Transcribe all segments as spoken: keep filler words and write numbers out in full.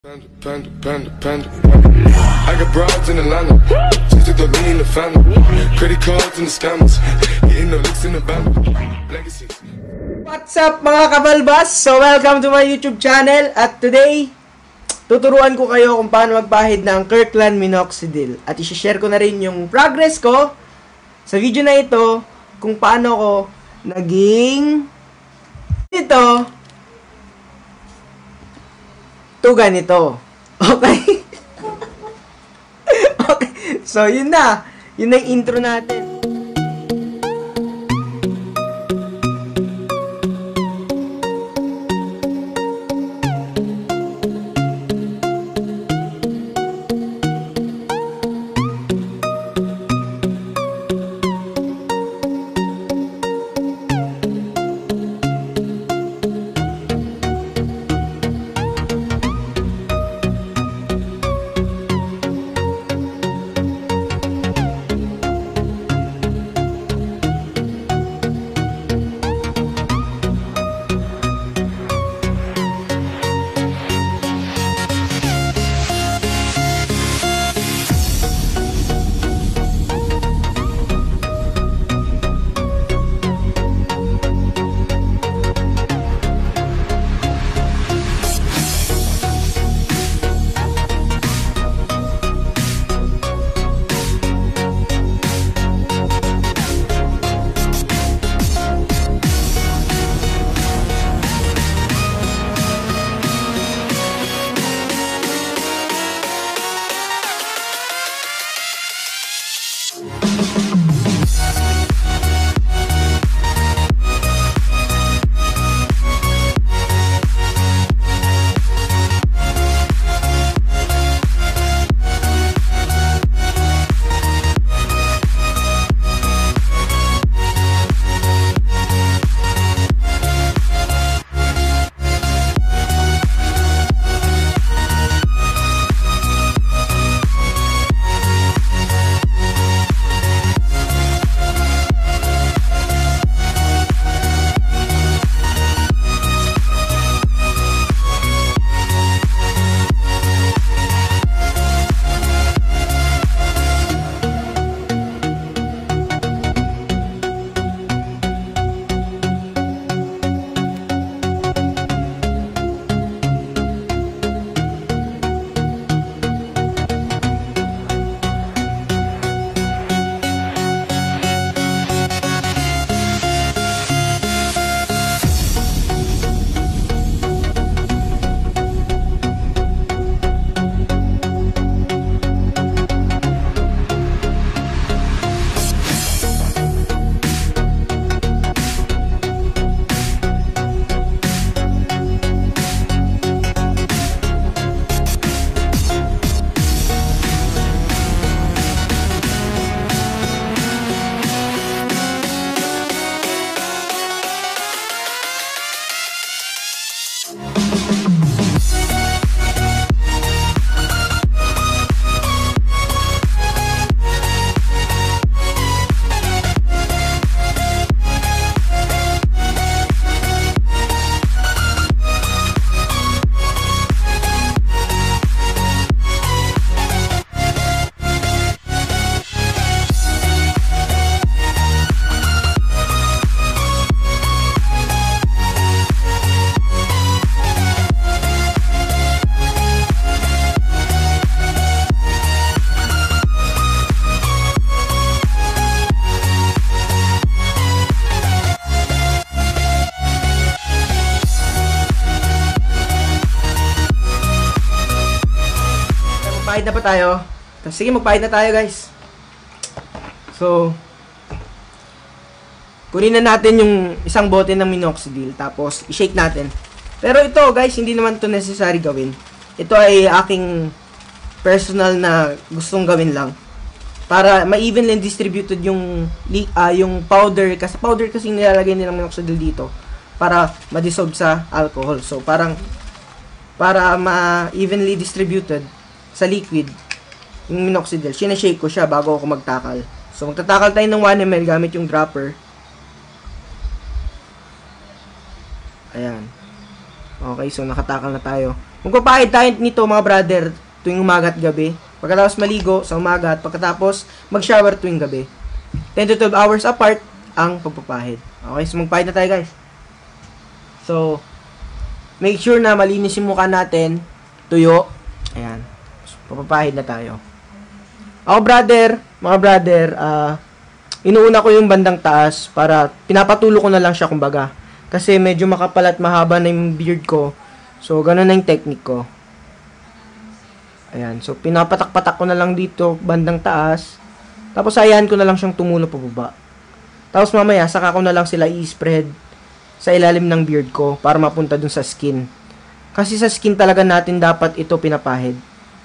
Panda, panda, panda, panda. I got broads in Atlanta. Just to throw me in the family. Credit cards and the scammers. Getting no licks in the band. Legacies. What's up mga kabalbas? So welcome to my YouTube channel. At today, tuturuan ko kayo kung paano magpahid ng Kirkland Minoxidil. At isi-share ko na rin yung progress ko sa video na ito kung paano ko naging ito to ganito. Okay? Okay. So, yun na. Yun na yung intro natin. Magpahid na pa tayo. Sige, magpahid na tayo, guys. So, kunin na natin yung isang bote ng Minoxidil, tapos i-shake natin. Pero ito, guys, hindi naman to necessary gawin. Ito ay aking personal na gustong gawin lang. Para ma-evenly distributed yung, uh, yung powder. Kasi powder kasi nilalagay nilang Minoxidil dito para ma-dissolve sa alcohol. So, parang para ma-evenly distributed sa liquid yung Minoxidil, sinashake ko siya bago ako magtakal. So magtatakal tayo ng one milliliter gamit yung dropper. Ayan. Okay, so nakatakal na tayo. Magpapahid tayo nito mga brother tuwing umaga at gabi. Pagkatapos maligo sa umaga at pagkatapos mag-shower tuwing gabi. ten to twelve hours apart ang pagpapahid. Okay, so magpahid na tayo guys. So, make sure na malinis yung mukha natin. Tuyo. Ayan. So, papapahid na tayo. Ako brother, mga brother, ah, uh, inuuna ko yung bandang taas para pinapatulo ko na lang siya kumbaga. Kasi medyo makapal at mahaba na yung beard ko. So, ganun na yung technique ko. Ayan. So, pinapatak-patak ko na lang dito, bandang taas. Tapos, ayan ko na lang siyang tumulo pababa. Tapos, mamaya, saka ko na lang sila i-spread sa ilalim ng beard ko para mapunta dun sa skin. Kasi sa skin talaga natin dapat ito pinapahid.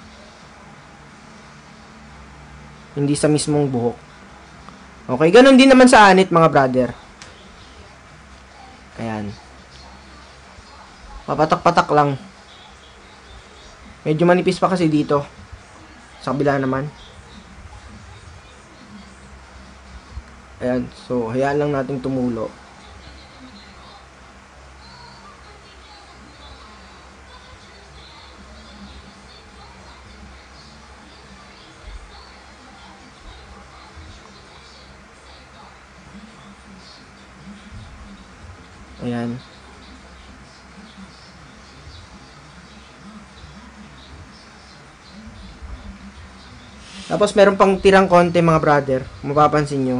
Hindi sa mismong buhok. Okay, ganun din naman sa anit, mga brother. Ayan. Papatak-patak lang. Medyo manipis pa kasi dito. Sa kabila naman. Ayan. So, hayaan lang natin tumulo. Ayan. Tapos, meron pang tirang konti, mga brother. Mapapansin nyo.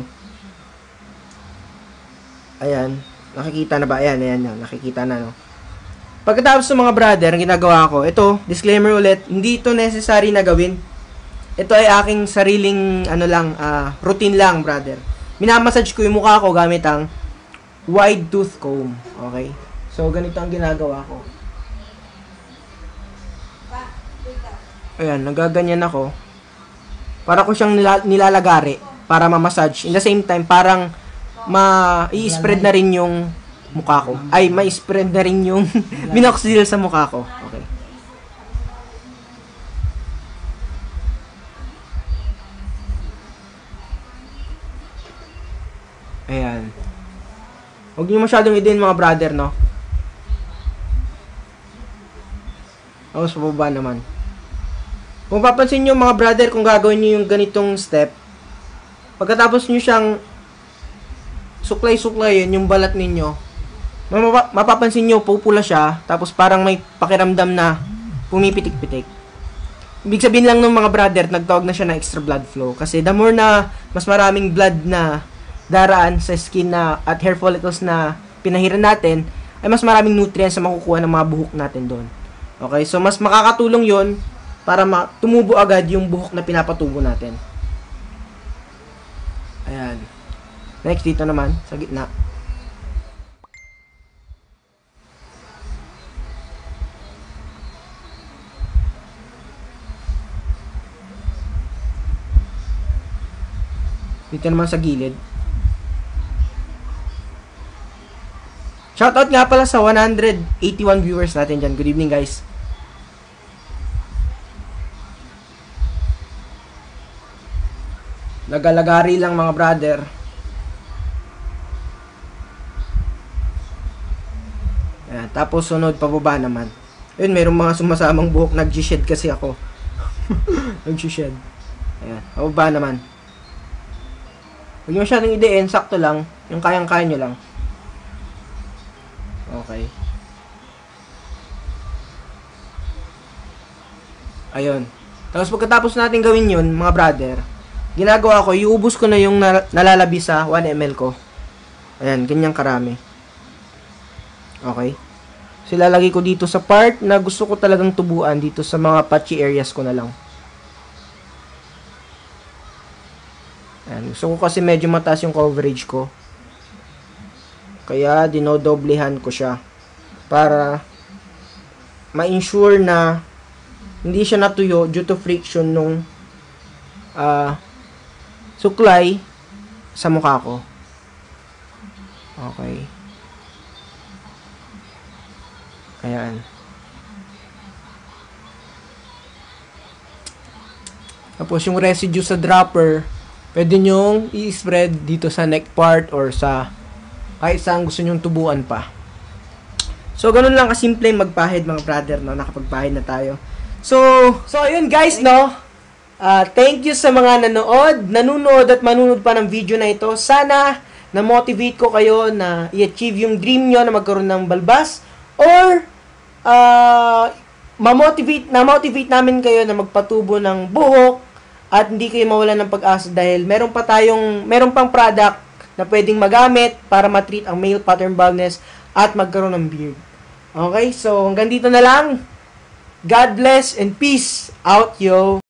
Ayan. Nakikita na ba? Ayan, ayan, ayan. Nakikita na, no? Pagkatapos ng mga brother, ang ginagawa ko, ito, disclaimer ulit, hindi ito necessary na gawin. Ito ay aking sariling, ano lang, uh, routine lang, brother. Minamassage ko yung mukha ko gamit ang wide tooth comb. Okay? So, ganito ang ginagawa ko. Ayan, nagaganyan ako. Para ko siyang nila, nilalagari para ma-massage. In the same time, parang ma-i-spread na rin yung mukha ko. Ay, ma-i-spread na rin yung Minoxidil sa mukha ko. Okay. Ayan. Huwag niyo masyadong idin, mga brother, no? Tapos, pababa naman. Kung papansin nyo, mga brother, kung gagawin nyo yung ganitong step, pagkatapos nyo siyang suklay-suklayin yung balat ninyo, mapapansin nyo, pupula siya, tapos parang may pakiramdam na pumipitik-pitik. Ibig sabihin lang ng mga brother, nagtawag na siya na extra blood flow. Kasi the more na mas maraming blood na daraan sa skin na at hair follicles na pinahiran natin, ay mas maraming nutrients na makukuha ng mga buhok natin doon. Okay, so mas makakatulong yon para ma- tumubo agad yung buhok na pinapatubo natin. Ayan. Next, dito naman, sa gitna. Dito naman sa gilid. Shoutout nga pala sa one hundred eighty-one viewers natin dyan. Good evening, guys. Nagalagari lang, mga brother. Ayan, tapos sunod, pababa naman. Ayun, mayroong mga sumasamang buhok. Nag-shed kasi ako. Nag-shed. Ayan, pababa naman. Huwag nyo masyadong idein, sakto lang. Yung kayang-kaya nyo lang. Okay. Ayun. Tapos pagkatapos natin gawin yun, mga brother, ginagawa ko, iubos ko na yung nalalabi sa one milliliter ko. Ayan, ganyang karami. Okay. So, ilalagay ko dito sa part na gusto ko talagang tubuan, dito sa mga patchy areas ko na lang. Ayan, gusto ko kasi medyo mataas yung coverage ko. Kaya, dinodoblehan ko siya. Para ma-ensure na hindi siya natuyo due to friction nung uh, suklay sa mukha ko. Okay. Ayan. Tapos yung residue sa dropper, pwede nyong i-spread dito sa neck part or sa kahit saan gusto nyong tubuan pa. So, ganun lang kasimple magpahid mga brother, no? Nakapagpahid na tayo. So, so ayun guys, no? Uh, thank you sa mga nanood, nanonood at manunod pa ng video na ito. Sana na-motivate ko kayo na i-achieve yung dream nyo na magkaroon ng balbas or uh, ma-motivate, na-motivate namin kayo na magpatubo ng buhok at hindi kayo mawalan ng pag-asa dahil meron pa tayong, meron pang product na pwedeng magamit para matreat ang male pattern baldness at magkaroon ng beard. Okay, so hanggang dito na lang. God bless and peace out, yo!